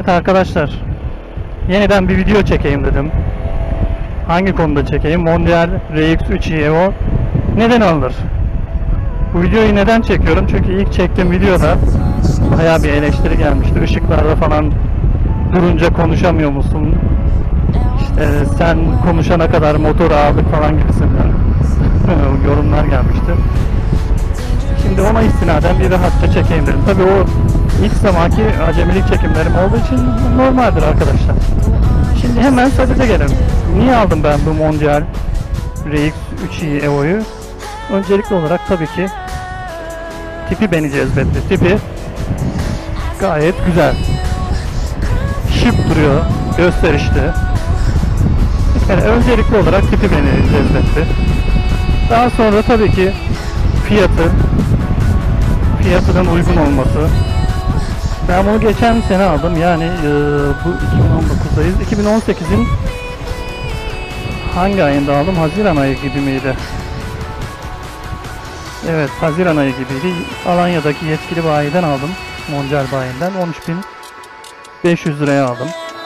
arkadaşlar, yeniden bir video çekeyim dedim. Hangi konuda çekeyim? Mondial RX3i Evo neden alınır? Bu videoyu neden çekiyorum? Çünkü ilk çektiğim videoda bayağı bir eleştiri gelmişti. Işıklarda falan durunca konuşamıyor musun? İşte sen konuşana kadar motoru aldık falan gibisinden yorumlar gelmişti. Şimdi ona istinaden bir rahatça çekeyim dedim. Tabii o ilk zamanki acemilik çekimlerim olduğu için normaldir arkadaşlar. Şimdi hemen sadece gelelim. Niye aldım ben bu Mondial RX3i Evo'yu? Öncelikli olarak tabii ki tipi beni cezbetti. Tipi gayet güzel. Şık duruyor, gösterişli. Yani öncelikli olarak tipi beni cezbetti. Daha sonra tabii ki fiyatının uygun olması. Ben bunu geçen sene aldım. Yani bu 2019'dayız. 2018'in hangi ayında aldım? Haziran ayı gibi miydi? Evet, Haziran ayı gibiydi. Alanya'daki yetkili bayiden aldım. Mondial bayinden 13.500 liraya aldım.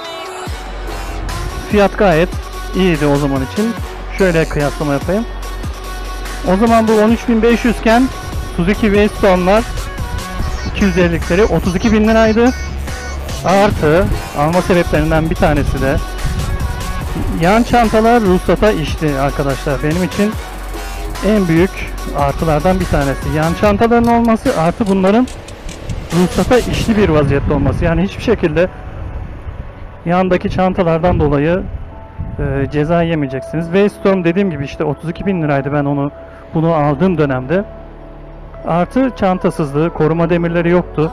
Fiyat gayet iyiydi o zaman için. Şöyle kıyaslama yapayım. O zaman bu 13.500 iken Suzuki Waystorm'lar 250'likleri 32.000 liraydı. Artı alma sebeplerinden bir tanesi de yan çantalar ruhsata işti arkadaşlar. Benim için en büyük artılardan bir tanesi. Yan çantaların olması artı bunların ruhsata işli bir vaziyette olması. Yani hiçbir şekilde yandaki çantalardan dolayı ceza yemeyeceksiniz. Waystorm dediğim gibi işte 32.000 liraydı ben bunu aldığım dönemde. Artı çantasızlığı, koruma demirleri yoktu.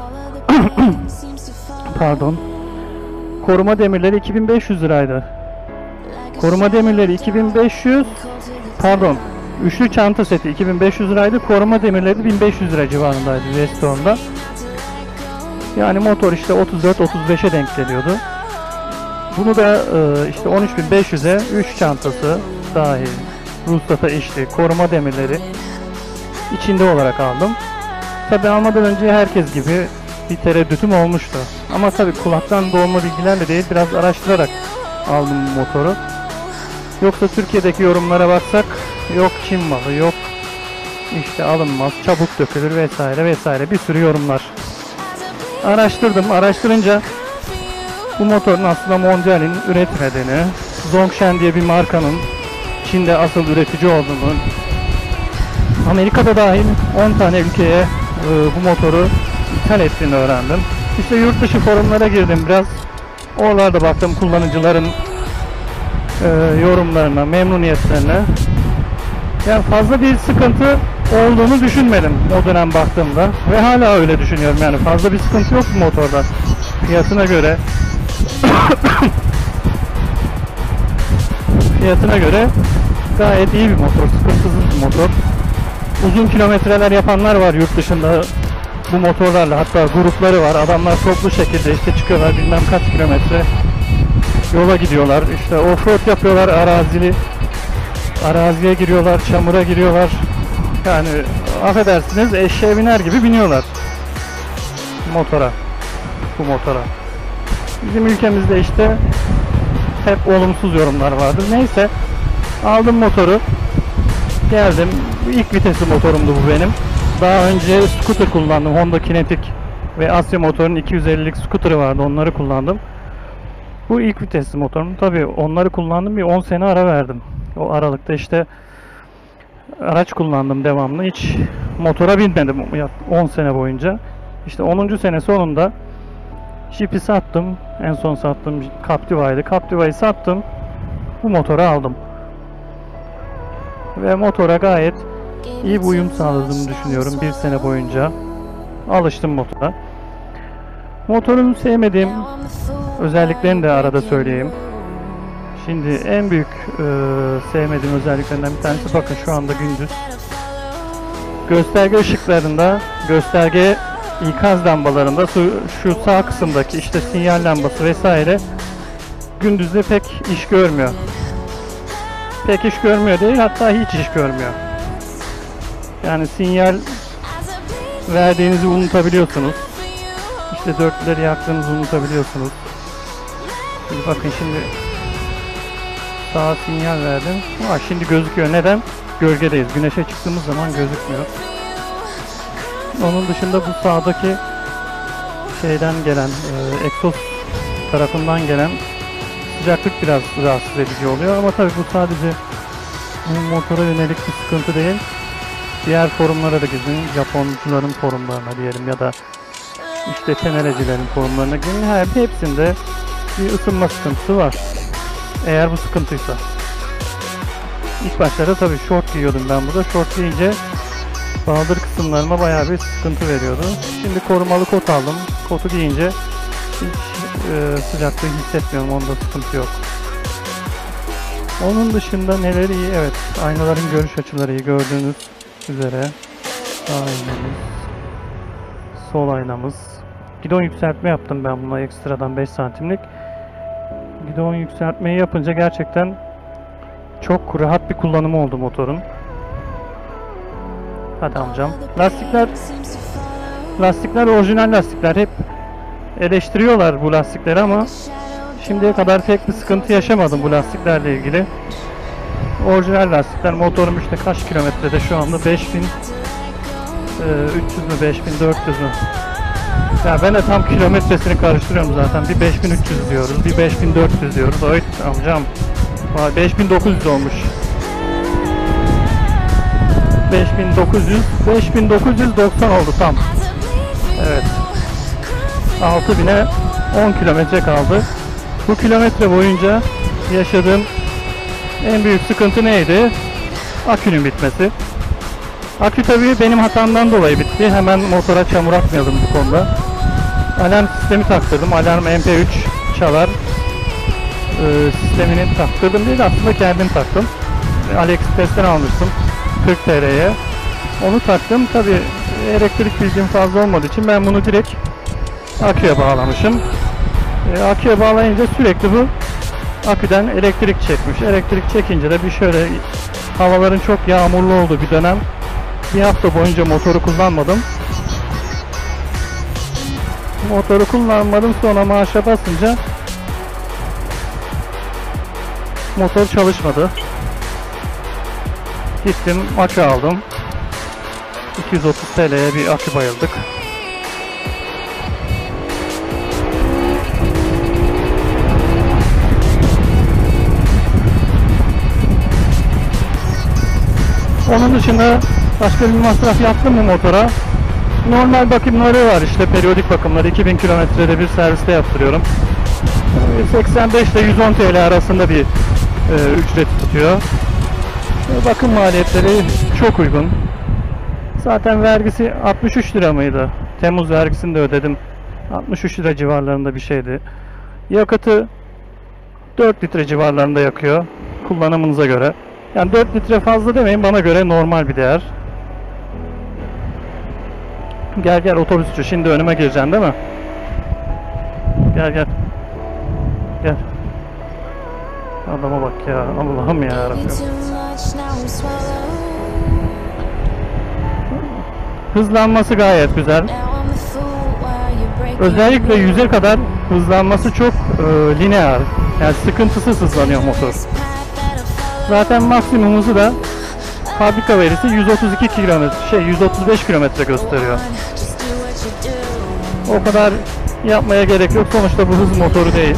Pardon. Koruma demirleri 2.500 liraydı. Koruma demirleri 2.500, pardon. Üçlü çanta seti 2.500 liraydı. Koruma demirleri 1.500 lira civarındaydı Waystorm'da. Yani motor işte 34-35'e denk geliyordu. Bunu da işte 13.500'e 3 çantası dahil, ruhsata işli, koruma demirleri içinde olarak aldım. Tabi almadan önce herkes gibi bir tereddütüm olmuştu. Ama tabi kulaktan dolma bilgilerle değil, biraz araştırarak aldım bu motoru. Yoksa Türkiye'deki yorumlara baksak, yok Çin malı, yok işte alınmaz, çabuk dökülür vesaire vesaire bir sürü yorumlar. Araştırdım, araştırınca bu motorun aslında Mondial'in üretmediğini, Zhongshan diye bir markanın Çin'de asıl üretici olduğunu, Amerika'da dahil 10 tane ülkeye bu motoru ithal ettiğini öğrendim. İşte yurt dışı forumlara girdim biraz. Oralarda baktım kullanıcıların yorumlarına, memnuniyetlerine. Yani fazla bir sıkıntı olduğunu düşünmedim o dönem baktığımda. Ve hala öyle düşünüyorum, yani fazla bir sıkıntı yok bu motorda. Fiyatına göre gayet iyi bir motor, sıkıntısız bir motor. Uzun kilometreler yapanlar var yurt dışında bu motorlarla, hatta grupları var. Adamlar toplu şekilde işte çıkıyorlar, bilmem kaç kilometre yola gidiyorlar. İşte offroad yapıyorlar, araziye giriyorlar, çamura giriyorlar. Yani affedersiniz, eşeğe biner gibi biniyorlar bu motora. Bizim ülkemizde işte hep olumsuz yorumlar vardır. Neyse, aldım motoru, geldim. İlk vitesli motorumdu bu benim. Daha önce scooter kullandım. Honda Kinetic ve Asya Motor'un 250'lik scooter'ı vardı. Onları kullandım. Bu ilk vitesli motorum. Tabii onları kullandım, bir 10 sene ara verdim. O aralıkta işte araç kullandım devamlı. Hiç motora binmedim 10 sene boyunca. İşte 10. sene sonunda Jeep'i sattım. En son sattığım Captiva'ydı. Captiva'yı sattım. Bu motoru aldım. Ve motora gayet iyi bir uyum sağladığımı düşünüyorum. Bir sene boyunca alıştım motora. Motorun sevmediğim özelliklerini de arada söyleyeyim. Şimdi en büyük sevmediğim özelliklerinden bir tanesi, bakın şu anda gündüz. Gösterge ışıklarında, gösterge ikaz lambalarında şu sağ kısımdaki işte sinyal lambası vesaire gündüzde pek iş görmüyor. Pek iş görmüyor değil, hatta hiç iş görmüyor. Yani sinyal verdiğinizi unutabiliyorsunuz. İşte dörtlüleri yaktığınızı unutabiliyorsunuz. Şimdi bakın, şimdi sağa sinyal verdim. Şimdi gözüküyor. Neden? Gölgedeyiz. Güneşe çıktığımız zaman gözükmüyor. Onun dışında bu sağdaki şeyden gelen, egzoz tarafından gelen sıcaklık biraz rahatsız edici oluyor. Ama tabii bu sadece bu motora yönelik bir sıkıntı değil. Diğer forumlara da gidin. Japoncuların forumlarına diyelim ya da işte tenerecilerin forumlarına gidin. Hepsinde bir ısınma sıkıntısı var. Eğer bu sıkıntıysa. İlk başlarda tabii şort giyiyordum ben burada. Şort giyince baldır kısımlarıma bayağı bir sıkıntı veriyordu. Şimdi korumalı kot aldım. Kotu giyince hiç sıcaklığı hissetmiyorum. Onda sıkıntı yok. Onun dışında neleri iyi? Evet, aynaların görüş açıları iyi. Gördüğünüz üzere sağ aynamız, sol aynamız. Gidon yükseltme yaptım ben buna ekstradan 5 santimlik. Gidon yükseltmeyi yapınca gerçekten çok rahat bir kullanımı oldu motorun. Hadi amcam. Lastikler orijinal lastikler. Hep eleştiriyorlar bu lastikleri ama şimdiye kadar pek bir sıkıntı yaşamadım bu lastiklerle ilgili. Orijinal lastikler. Motorum işte kaç kilometrede şu anda? 5300 mü 5400 mü? Ya ben de tam kilometresini karıştırıyorum zaten. Bir 5300 diyoruz, bir 5400 diyoruz. Ay amcam. 5900 olmuş. 5990 oldu tam. Evet. 6000'e 10 kilometre kaldı. Bu kilometre boyunca yaşadığım en büyük sıkıntı neydi? Akünün bitmesi. Akü tabii benim hatamdan dolayı bitti. Hemen motora çamur atmayalım bu konuda. Alarm sistemi taktırdım. Alarm MP3 çalar. Sistemini taktırdım değil, aslında kendim taktım. AliExpress'ten almıştım 40 TL'ye. Onu taktım. Tabii elektrik bilgim fazla olmadığı için ben bunu direkt aküye bağlamışım. Aküye bağlayınca sürekli bu aküden elektrik çekmiş. Elektrik çekince de bir şöyle havaların çok yağmurlu olduğu bir dönem. Bir hafta boyunca motoru kullanmadım. Motoru kullanmadım, sonra marşa basınca motor çalışmadı. Gittim akü aldım. 230 TL'ye bir akü bayıldık. Onun dışında başka bir masraf yaptım mı motora? Normal bakımları var, işte periyodik bakımları. 2000 kilometrede bir serviste yaptırıyorum. 85 ile 110 TL arasında bir ücret tutuyor. Bakım maliyetleri çok uygun. Zaten vergisi 63 lira mıydı? Temmuz vergisini de ödedim. 63 lira civarlarında bir şeydi. Yakıtı 4 litre civarlarında yakıyor kullanımınıza göre. Yani 4 litre fazla demeyin, bana göre normal bir değer. Gel gel otobüsçü, şimdi önüme gireceksin değil mi? Gel gel. Gel. Adama bak ya, Allah'ım ya Rabbim. Hızlanması gayet güzel. Özellikle 100'e kadar hızlanması çok lineer. Yani sıkıntısız hızlanıyor motor. Zaten maksimum hızı da fabrika verisi 132 kilometre, 135 kilometre gösteriyor. O kadar yapmaya gerek yok. Sonuçta bu hız motoru değil.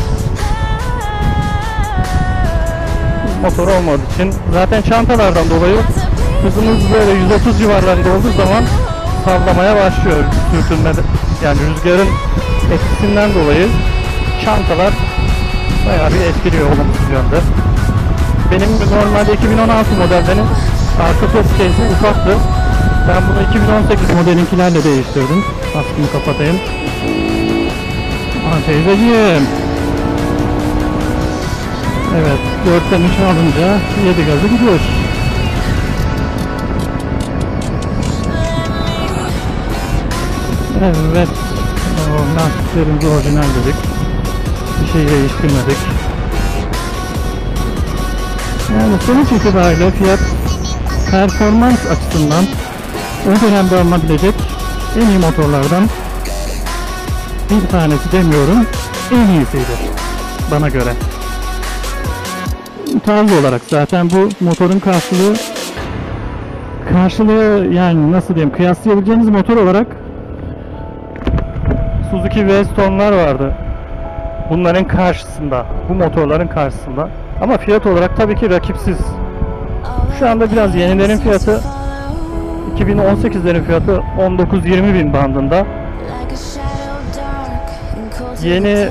Hız motoru olmadığı için zaten çantalardan dolayı hızımız böyle 130 civarlarında olduğu zaman sallamaya başlıyor. Sürtünmede, yani rüzgarın etkisinden dolayı çantalar bayağı bir etkiliyor olumsuz yönde. Benim normalde 2016 model benim arka top case'i ufaktı. Ben bunu 2018 modelinkilerle değiştirdim. Askımı kapatayım. Teyzeciğim. Evet, 4'ten 3'e alınca 7 gazı gidiyor. Evet, lastiklerimiz orijinal dedik. Bir şey değiştirmedik. Yani sonuç itibariyle fiyat performans açısından o dönemde alınabilecek en iyi motorlardan bir tanesi demiyorum, en iyisiydi. bana göre. Tarz olarak zaten bu motorun karşılığı yani nasıl diyeyim, kıyaslayabileceğiniz motor olarak Suzuki V-Storm'lar vardı. Bunların karşısında, bu motorların karşısında. Ama fiyat olarak tabii ki rakipsiz. Şu anda biraz yenilerin fiyatı, 2018'lerin fiyatı 19-20 bin bandında. Yeni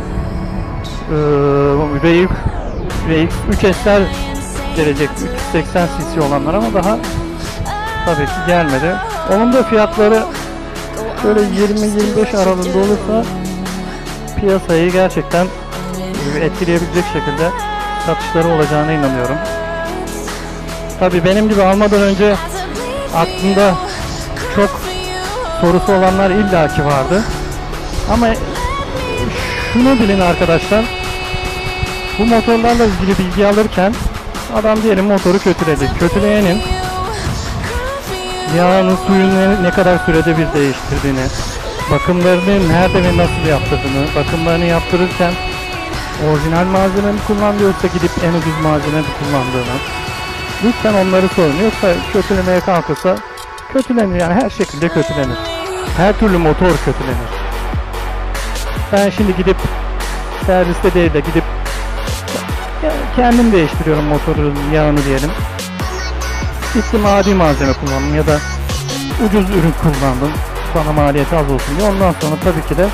RX 3S'ler gelecek, 380 cc olanlar, ama daha tabii ki gelmedi. Onun da fiyatları şöyle 20-25 aralığında olursa piyasayı gerçekten etkileyebilecek şekilde satışları olacağına inanıyorum. Tabii benim gibi almadan önce aklında çok sorusu olanlar illaki vardı. Ama şunu bilin arkadaşlar, bu motorlarla ilgili bilgi alırken adam diyelim motoru kötüledi. Kötüleyenin yağını, suyunu ne kadar sürede bir değiştirdiğini, bakımlarını nerede ve nasıl yaptırdığını, bakımlarını yaptırırken orijinal malzeme mi kullandı yoksa gidip en ucuz malzeme mi kullandığını, lütfen onları sorun. Yoksa kötülemeye kalkırsa kötülenir, yani her şekilde kötülenir. Her türlü motor kötülenir. Ben şimdi gidip serviste değil de gidip kendim değiştiriyorum motorun yağını diyelim. Gittim adi malzeme kullandım ya da ucuz ürün kullandım, bana maliyeti az olsun diye. Ondan sonra tabii ki de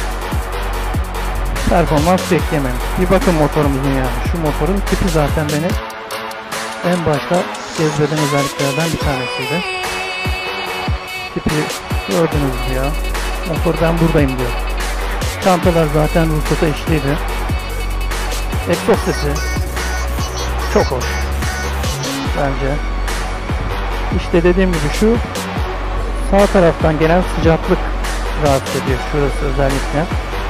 performans beklemeyin. Bir bakın motorumuzun, yani şu motorun tipi zaten beni en başta cezbeden özelliklerden bir tanesiydi. Tipi gördünüz ya. Motor ben buradayım diyor. Çantalar zaten ruhsata işliydi. Egzoz sesi çok hoş bence. İşte dediğim gibi şu sağ taraftan gelen sıcaklık rahatsız ediyor. Şurası özellikle.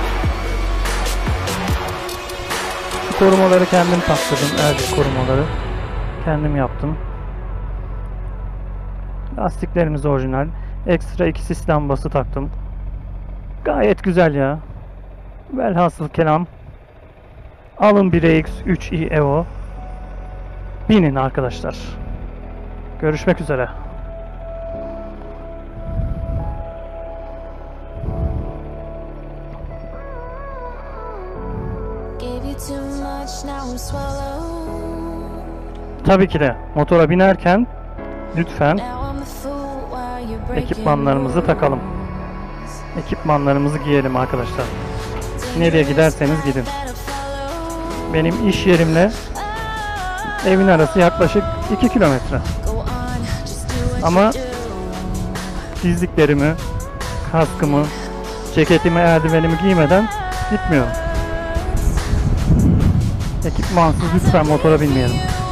Şu korumaları kendim taktırdım. Ercik korumaları kendim yaptım. Lastiklerimiz orijinal. Ekstra 2 sis lambası taktım. Gayet güzel ya. Velhasıl kelam, alın bir RX3i Evo. Binin arkadaşlar. Görüşmek üzere. Tabii ki de motora binerken lütfen ekipmanlarımızı takalım. Ekipmanlarımızı giyelim arkadaşlar. Nereye giderseniz gidin. Benim iş yerimle evin arası yaklaşık 2 kilometre. Ama dizliklerimi, kaskımı, ceketimi, eldivenimi giymeden gitmiyorum. Ekipmansız lütfen motora binmeyelim.